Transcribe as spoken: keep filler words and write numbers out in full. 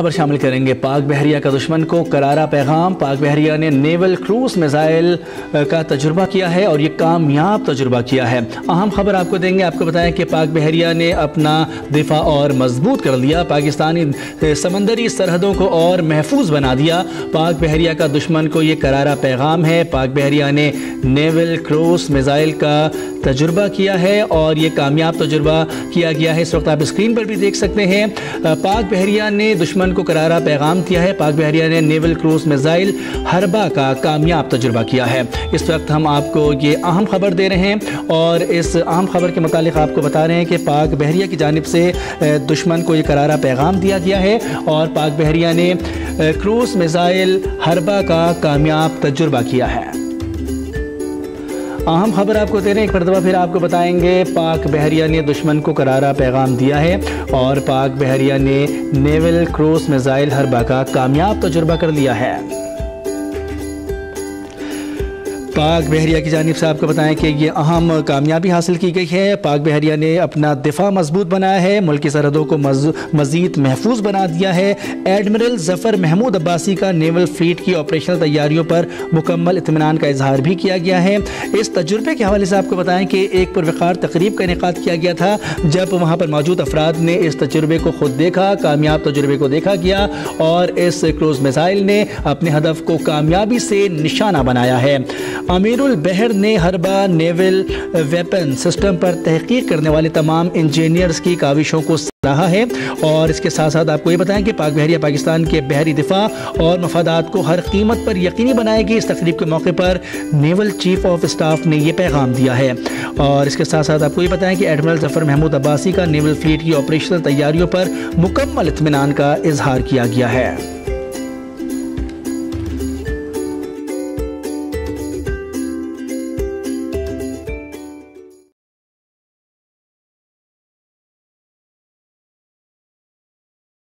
خبر شامل کریں گے۔ پاک بحریہ کا دشمن کو کرارا پیغام۔ پاک بحریہ نے نیول کروز میزائل کا تجربہ کیا ہے اور یہ کامیاب تجربہ کیا ہے۔ اہم خبر آپ کو دیں گے، آپ کو بتائیں کہ پاک بحریہ نے اپنا دفاع اور مضبوط کر لیا، پاکستانی سمندری سرحدوں کو اور محفوظ بنا دیا۔ پاک بحریہ کا دشمن کو یہ کرارا پیغام ہے۔ پاک بحریہ نے نیول کروز میزائل کا تجربہ کیا ہے اور یہ کامیاب تجربہ کیا گیا ہے۔ اس وقت آپ اسکرین پر بھی دیکھ سکتے ہیں، پاک بحریہ نے دشمن کو کرارا پیغام دیا ہے۔ پاک بحریہ نے نیول کروز میزائل حربہ کا کامیاب تجربہ کیا ہے۔ اس وقت ہم آپ کو یہ اہم خبر دے رہے ہیں اور اس اہم خبر کے متعلق آپ کو بتا رہے ہیں کہ پاک بحریہ کی جانب سے دشمن کو یہ کرارا پیغام دیا گیا ہے اور پاک بحریہ نے کروز میزائل حربہ کا کامیاب تجربہ کیا ہے۔ اہم خبر آپ کو دے رہے ہیں، ایک مرتبہ پھر آپ کو بتائیں گے، پاک بحریہ نے دشمن کو کرارا پیغام دیا ہے اور پاک بحریہ نے نیول کروز میزائل حربہ کا کامیاب تجربہ کر لیا ہے۔ پاک بحریہ کی جانب سے آپ کو بتائیں کہ یہ اہم کامیابی حاصل کی گئی ہے۔ پاک بحریہ نے اپنا دفاع مضبوط بنایا ہے، ملکی سرحدوں کو مزید محفوظ بنا دیا ہے۔ ایڈمرل ظفر محمود عباسی کا نیول فلیٹ کی آپریشنل تیاریوں پر مکمل اطمینان کا اظہار بھی کیا گیا ہے۔ اس تجربے کے حوالے سے آپ کو بتائیں کہ ایک پروقار تقریب کا انعقاد کیا گیا تھا، جب وہاں پر موجود افراد نے اس تجربے کو خود دیکھا، کامیاب تجربے کو دیکھا گیا اور اس کروز میزائل نے اپنے ہدف کو کامیابی سے نشانہ بنایا ہے۔ امیر البحر نے حربہ نیول ویپن سسٹم پر تحقیق کرنے والے تمام انجینئرز کی کاوشوں کو سراہا ہے اور اس کے ساتھ ساتھ آپ کو یہ بتائیں کہ پاک بحریہ پاکستان کے بحری دفاع اور مفادات کو ہر قیمت پر یقینی بنائے گی۔ اس تقریب کے موقع پر نیول چیف آف اسٹاف نے یہ پیغام دیا ہے اور اس کے ساتھ ساتھ آپ کو یہ بتائیں کہ ایڈمرل ظفر محمود عباسی کا نیول فلیٹ کی آپریشنل تیاریوں پر مکمل اطمینان کا اظہار کیا گیا ہے۔